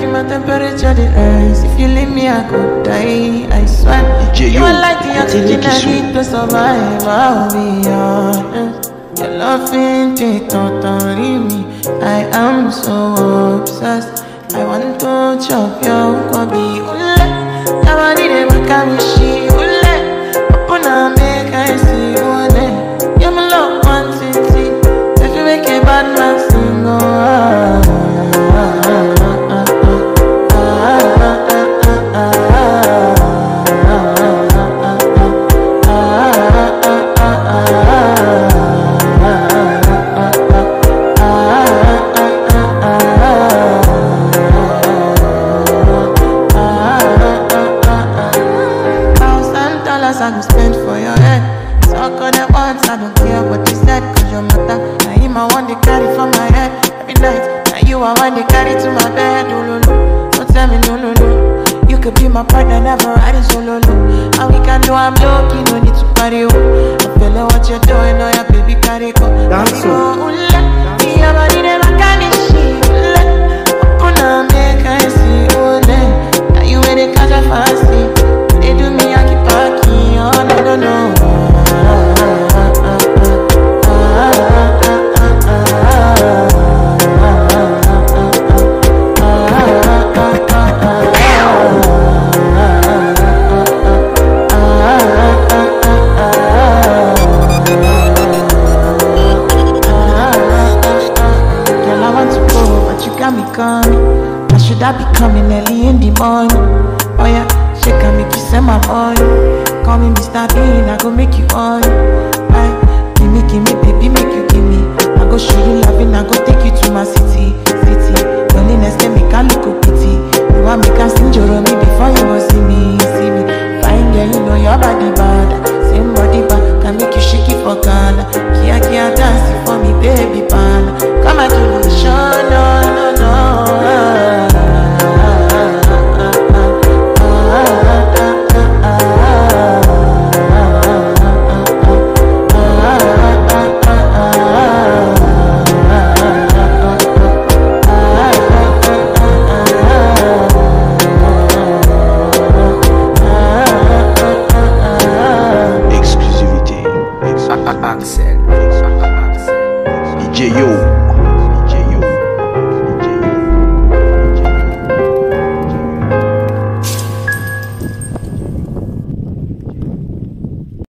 body, my temperature the rise. If you leave me, I could die. I swear. You are like the oxygen I need to survive. I'll be honest. Your love ain't it, totally me. I am so obsessed. I want to chop your kobe. Ule, nobody never can be she. Ule, open and make I see. Ule, you're my love quantity. If you make a bad man sing, oh. I go spend for your head. Talk on it once, I don't care what they said. Cause your matter, now him I want to carry for my head. Every night, now you I want to carry to my bed. No, no, no, don't tell me no, no, no. You could be my partner, never riding solo, no. And we can do, I'm lucky, no need to party, oh. I feel like what you're doing, oh yeah, baby, carry go. Dance, oh. Your body never can be shit. Open up, make I see, oh, now you ain't a catch a fancy. They do me, I keep talking, oh no, no, no. Girl, I want to go, but you got me coming. Why should I be coming early in the morning? Oh yeah. Shake and make you send my money. Call me Mr. Bean, I go make you on. Give me, baby, make you give me. I go show you loving, I go take you to my city.